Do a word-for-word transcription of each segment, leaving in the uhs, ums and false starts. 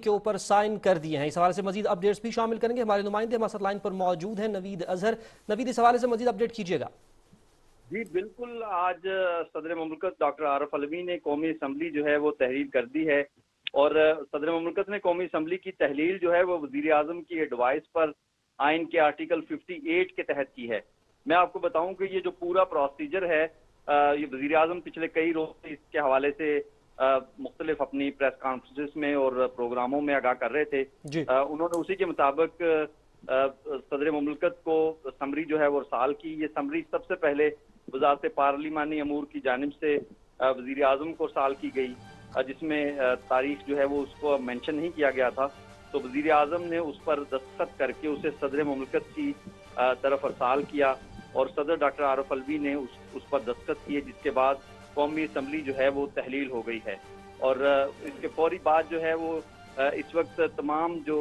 के ऊपर साइन कर दिए हैं। इस हवाले से मजीद अपडेट्स भी शामिल करेंगे। हमारे नुमाइंदे हमारे साथ लाइन पर मौजूद हैं, नवीद अजहर। नवीद, इस हवाले से मजीद अपडेट कीजिएगा। जी बिल्कुल, आज सदर मुमलिकत डॉक्टर आरिफ अलवी ने कौमी असम्बली जो है वो तहरीर कर दी है और सदर मुमलिकत ने कौमी असम्बली की तहलील जो है वो वजीर आजम की एडवाइस पर आइन के आर्टिकल अट्ठावन के तहत की है। मैं आपको बताऊं कि ये जो पूरा प्रोसीजर है, ये वजीर आजम पिछले कई रोज से इसके हवाले से मुख्तलिफ अपनी प्रेस कॉन्फ्रेंस में और प्रोग्रामों में आगाह कर रहे थे। आ, उन्होंने उसी के मुताबिक सदर मुमलिकत को समरी जो है वो साल की, ये समरी सबसे पहले वजारत पार्लिमानी अमूर की जानिब से वजीर आजम को साल की गई, जिसमें तारीख जो है वो उसको मेंशन नहीं किया गया था। तो वजीर आजम ने उस पर दस्तखत करके उसे सदर मुमलिकत की तरफ अरसाल किया और सदर डॉक्टर आरिफ अलवी ने उस उस पर दस्तखत किए, जिसके बाद कौमी असम्बली जो है वो तहलील हो गई है। और इसके फौरी बाद जो है वो इस वक्त तमाम जो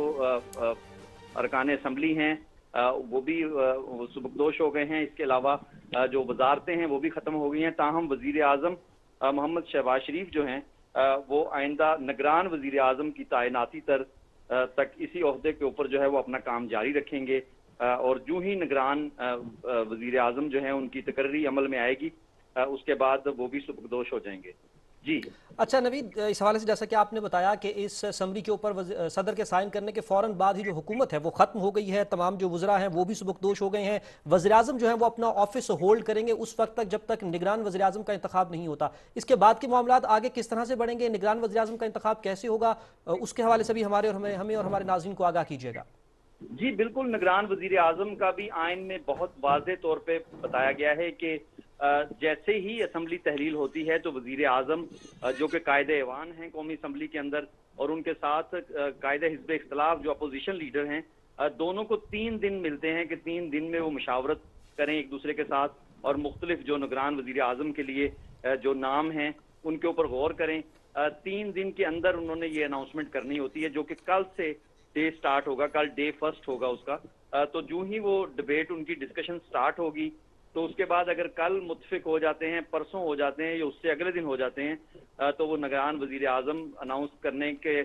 अरकान असम्बली हैं वो भी सुबकदोश हो गए हैं। इसके अलावा जो वजारतें हैं वो भी ख़त्म हो गई हैं। ताहम वजीर आज़म मोहम्मद शहबाज शरीफ जो हैं वो आइंदा निगरान वजीर आज़म की तैनाती तर तक इसी ओहदे के ऊपर जो है वो अपना काम जारी रखेंगे और जो ही निगरान वजीर आज़म जो है उनकी तकर्री अमल में आएगी उसके बाद वो भी सुबकदोश हो जाएंगे। जी अच्छा नवीद, इस हवाले से जैसा कि आपने बताया कि इस समरी के ऊपर सदर के साइन करने के फौरन बाद ही जो हुकूमत है वो खत्म हो गई है, तमाम जो वज़रा हैं वो भी सुबकदोश हो गए हैं। वज़ीर आज़म जो है वो अपना ऑफिस होल्ड करेंगे उस वक्त तक जब तक निगरान वज़ीर आज़म का इंतखाब नहीं होता। इसके बाद के मामलात आगे किस तरह से बढ़ेंगे, निगरान वज़ीर आज़म का इंतखाब कैसे होगा, उसके हवाले से भी हमारे और हमें हमें और हमारे नाज़रीन को आगाह कीजिएगा। जी बिल्कुल, निगरान वजीर आजम का भी आइन में बहुत वाज़ेह तौर पे बताया गया है कि जैसे ही असम्बली तहलील होती है तो वजीर आजम जो कि कायदे ऐवान हैं कौमी असम्बली के अंदर और उनके साथ कायदे हिज़्ब इख्तिलाफ जो अपोजिशन लीडर हैं, दोनों को तीन दिन मिलते हैं कि तीन दिन में वो मुशावरत करें एक दूसरे के साथ और मुख्तलिफ जो निगरान वजीर आजम के लिए जो नाम हैं उनके ऊपर गौर करें। तीन दिन के अंदर उन्होंने ये अनाउंसमेंट करनी होती है, जो कि कल से डे स्टार्ट होगा, कल डे फर्स्ट होगा उसका। तो जो ही वो डिबेट उनकी डिस्कशन स्टार्ट होगी तो उसके बाद अगर कल मुत्फिक हो जाते हैं, परसों हो जाते हैं या उससे अगले दिन हो जाते हैं तो वो निगरान वजीर आजम अनाउंस करने के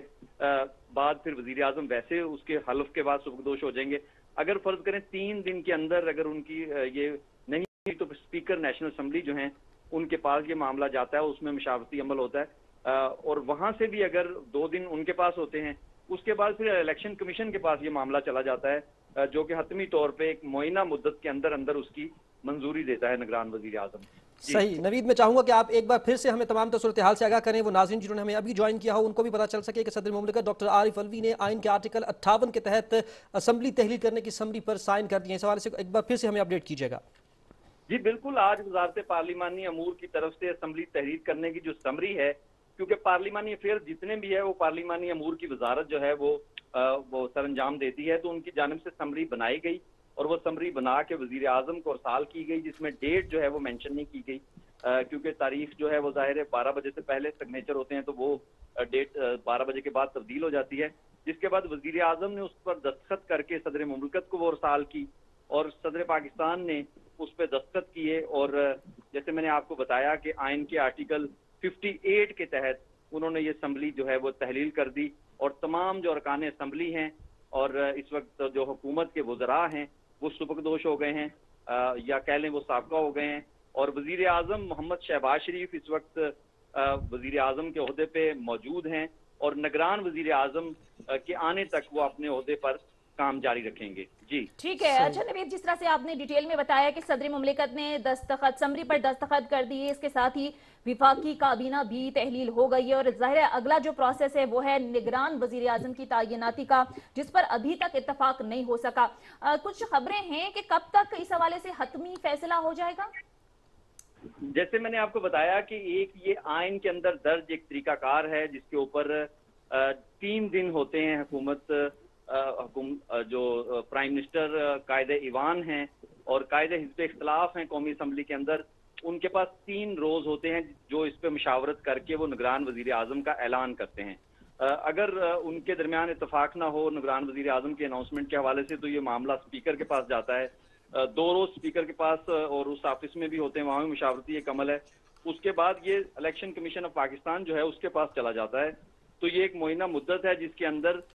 बाद फिर वजीर आजम वैसे उसके हल्फ के बाद सुबकदोश हो जाएंगे। अगर फर्ज करें तीन दिन के अंदर अगर उनकी ये नहीं हुई तो स्पीकर नेशनल असम्बली जो हैं उनके पास ये मामला जाता है, उसमें मशावरती अमल होता है और वहां से भी अगर दो दिन उनके पास होते हैं उसके बाद फिर इलेक्शन कमीशन के पास ये मामला चला जाता है जो कि हतमी तौर पे एक मुआयना मुद्दत के अंदर अंदर उसकी मंजूरी देता है निगरान वजीर आजम। सही नवीद, मैं चाहूंगा कि आप एक बार फिर से हमें तमाम सूरत हाल से आगाह करें, वो नाज़रीन जिन्होंने हमें अभी ज्वाइन किया हो उनको भी पता चल सके कि सदर मुमलिकत डॉक्टर आरिफ अलवी ने आइन के आर्टिकल अट्ठावन के तहत असम्बली तहलील करने की समरी पर साइन कर दिए। इस हवाले से एक बार फिर से हमें अपडेट कीजिएगा। जी बिल्कुल, आज वजारत पार्लिमानी अमूर की तरफ से असम्बली तहरीर करने की जो समरी है, क्योंकि पार्लिमानी अफेयर जितने भी है वो पार्लिमानी अमूर की वजारत जो है वो आ, वो सर अंजाम देती है, तो उनकी जानिब से समरी बनाई गई और वो समरी बना के वजीर आजम को अरसाल की गई, जिसमें डेट जो है वो मेंशन नहीं की गई क्योंकि तारीख जो है वो जाहिर है बारह बजे से पहले सिग्नेचर होते हैं तो वो डेट बारह बजे के बाद तब्दील हो जाती है। जिसके बाद वजीर आजम ने उस पर दस्तखत करके सदर मुमलिकत को वो अरसाल की और सदर पाकिस्तान ने उस पर दस्तखत किए और जैसे मैंने आपको बताया कि आइन के आर्टिकल अट्ठावन के तहत उन्होंने ये असम्बली जो है वो तहलील कर दी और तमाम जो अरकान असम्बली हैं और इस वक्त जो हुकूमत के वज़रा हैं वो सुबकदोश हो गए हैं या कह लें वो साबका हो गए हैं और वजीर आजम मोहम्मद शहबाज शरीफ इस वक्त वजीर आजम के ओहदे पे मौजूद हैं और निगरान वजीर आजम के आने तक वो अपने ओहदे पर काम जारी रखेंगे। जी ठीक है। अच्छा नवीद, जिस तरह से आपने डिटेल में बताया कि सदर मुमलिकत ने दस्तखत समरी पर दस्तखत कर दिए, इसके साथ ही विफाकी काबीना भी तहलील हो गई है और जाहिर है अगला जो प्रोसेस है वो है निगरान वजीर आजम की तैनाती का, जिस पर अभी तक इत्तफाक नहीं हो सका। आ, कुछ खबरें हैं कि कब तक इस हवाले से हतमी फैसला हो जाएगा? जैसे मैंने आपको बताया कि एक ये आइन के अंदर दर्ज एक तरीकाकार है जिसके ऊपर तीन दिन होते हैं हुकूमत हुकुम जो प्राइम मिनिस्टर कायदे ईवान हैं और कायदे हिज़्ब इख्तिलाफ हैं कौमी असम्बली के अंदर, उनके पास तीन रोज होते हैं जो इस पे मुशावरत करके वो निगरान वजीर आजम का ऐलान करते हैं। अगर उनके दरमियान इत्तफाक ना हो निगरान वजीर आजम के अनाउंसमेंट के हवाले से तो ये मामला स्पीकर के पास जाता है, दो रोज स्पीकर के पास और उस ऑफिस में भी होते हैं, वहाँ भी मुशावरती एक अमल है। उसके बाद ये इलेक्शन कमीशन ऑफ पाकिस्तान जो है उसके पास चला जाता है तो ये एक महीना मुद्दत है जिसके अंदर